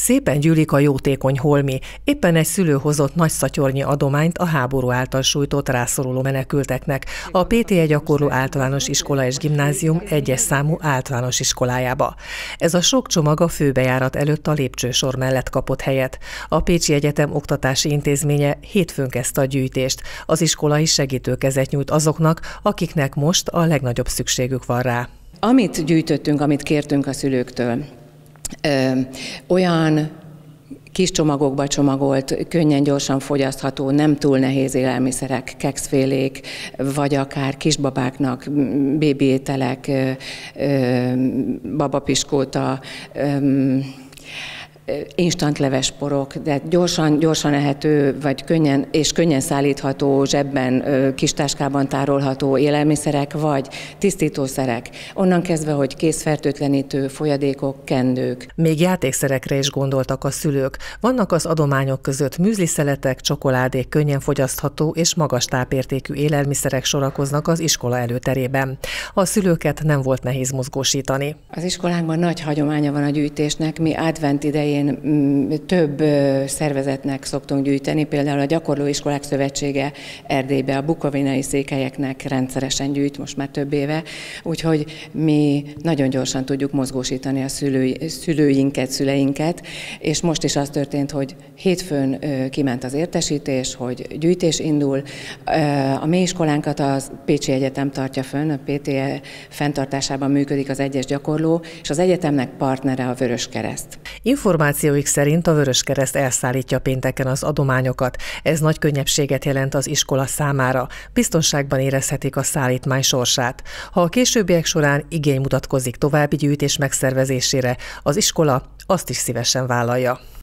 Szépen gyűlik a jótékony holmi. Éppen egy szülő hozott nagyszatyornyi adományt a háború által sújtott rászoruló menekülteknek a PTE gyakorló általános iskola és gimnázium 1-es számú általános iskolájába. Ez a sok csomag a főbejárat előtt a lépcsősor mellett kapott helyet. A Pécsi Egyetem Oktatási Intézménye hétfőn kezdte a gyűjtést. Az iskola is segítőkezet nyújt azoknak, akiknek most a legnagyobb szükségük van rá. Amit gyűjtöttünk, amit kértünk a szülőktől, olyan kis csomagokba csomagolt, könnyen, gyorsan fogyasztható, nem túl nehéz élelmiszerek, kekszfélék, vagy akár kisbabáknak bébiételek, babapiskóta, instant levesporok, de gyorsan ehető, vagy könnyen szállítható, zsebben, kis táskában tárolható élelmiszerek, vagy tisztítószerek. Onnan kezdve, hogy kézfertőtlenítő, folyadékok, kendők. Még játékszerekre is gondoltak a szülők. Vannak az adományok között műzliszeletek, csokoládék, könnyen fogyasztható és magas tápértékű élelmiszerek sorakoznak az iskola előterében. A szülőket nem volt nehéz mozgósítani. Az iskolánkban nagy hagyománya van a gyűjtésnek, mi advent idején több szervezetnek szoktunk gyűjteni, például a Gyakorlóiskolák Szövetsége Erdélybe a bukovinai székelyeknek rendszeresen gyűjt most már több éve, úgyhogy mi nagyon gyorsan tudjuk mozgósítani a szüleinket, és most is az történt, hogy hétfőn kiment az értesítés, hogy gyűjtés indul. A mi iskolánkat a Pécsi Egyetem tartja fönn, a PTE fenntartásában működik az 1-es gyakorló, és az egyetemnek partnere a Vöröskereszt. Információik szerint a Vöröskereszt elszállítja pénteken az adományokat. Ez nagy könnyebbséget jelent az iskola számára. Biztonságban érezhetik a szállítmány sorsát. Ha a későbbiek során igény mutatkozik további gyűjtés megszervezésére, az iskola azt is szívesen vállalja.